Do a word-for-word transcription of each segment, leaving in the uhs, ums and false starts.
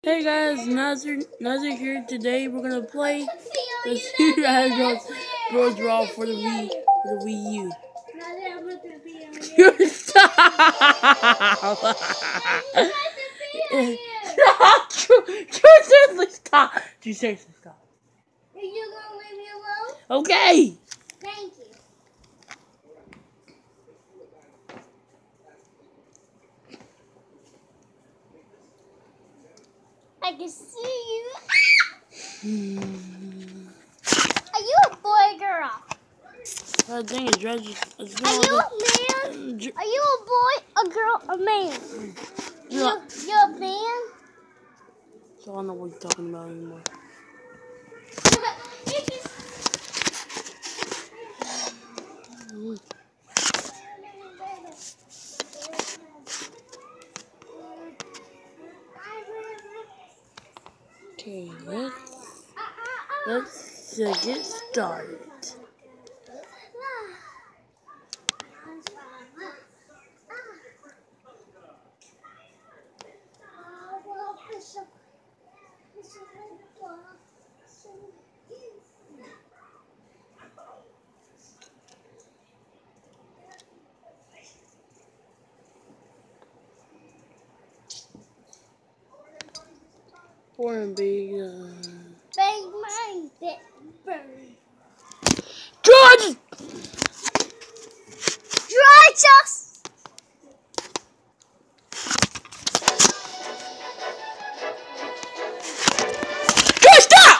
Hey guys, Nazir, Nazir here. Today we're gonna play the Super Mario Bros. Bros. Brawl for the Wii, for the Wii U. You stop! Stop! Seriously, stop! You seriously stop. Are you gonna leave me alone? Okay. Thank you. I can see you. Hmm. Are you a boy or girl? That thing is registered. Are you a man? Are you a boy, a girl, a man? You, you're a man? So I don't know what you're talking about anymore. Okay, let's let's uh, get started. Poor and big. Uh... Bang mine, that bird. George! George us! George, stop!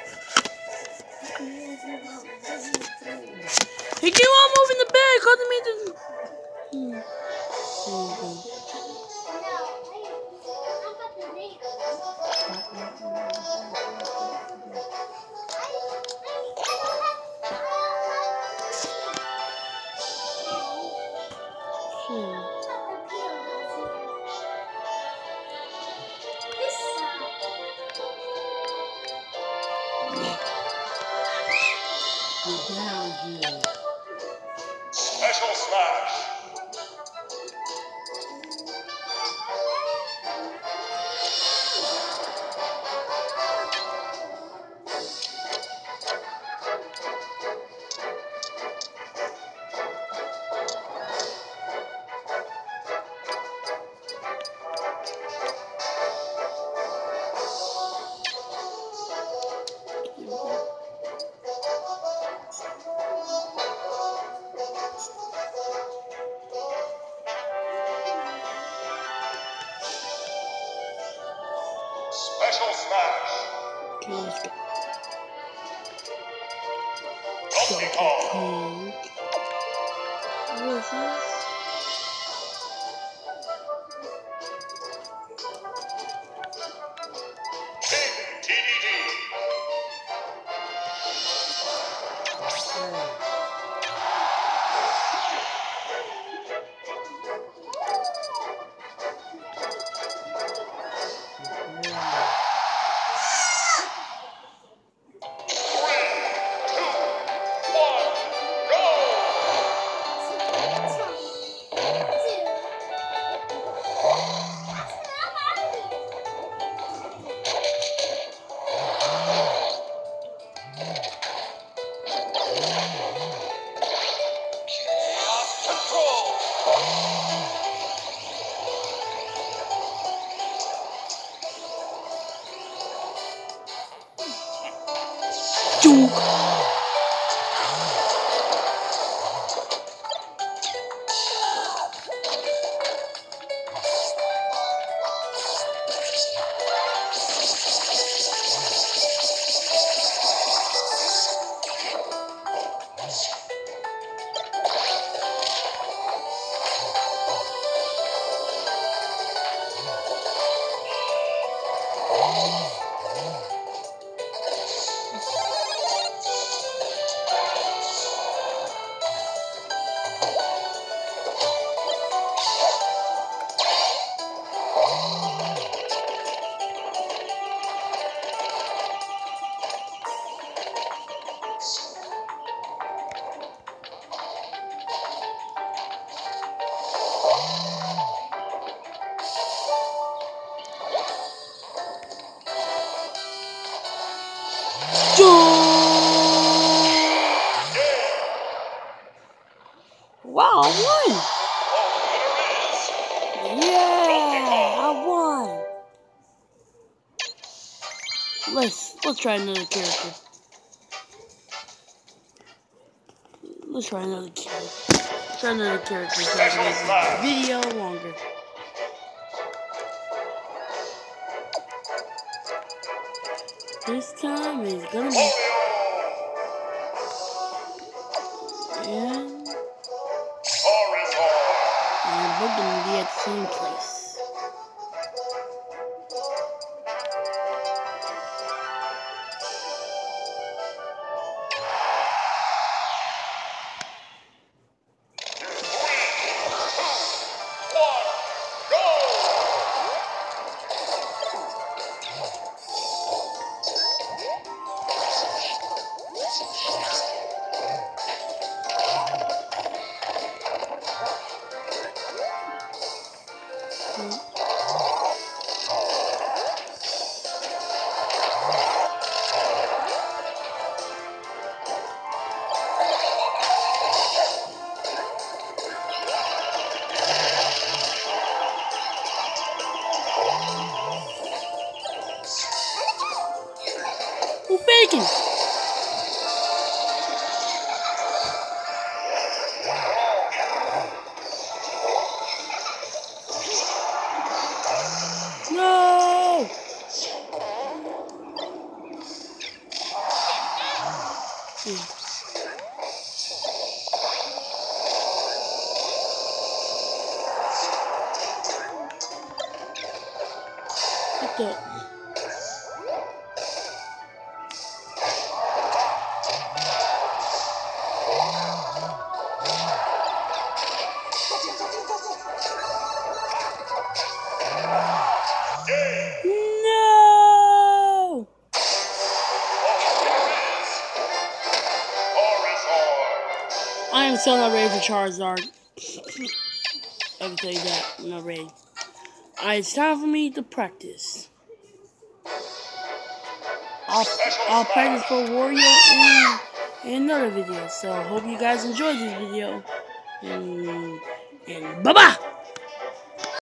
He keep on moving the bed, causing me to. Hmm. Get down here. Special Smash! Special Smash! Okay, let's go. Donkey Kong! What is this? King T D D! Duke. let's let's try another character. Let's try another character. Let's try another character so I can make this video longer. This time is gonna be and and we're gonna be at the same place. Who faking? No! Hmm. What the? No! I am still not ready for Charizard. I can tell you that. I'm not ready. Alright, it's time for me to practice. I'll, I'll practice for Wario in, in another video. So I hope you guys enjoyed this video. And, and bye-bye!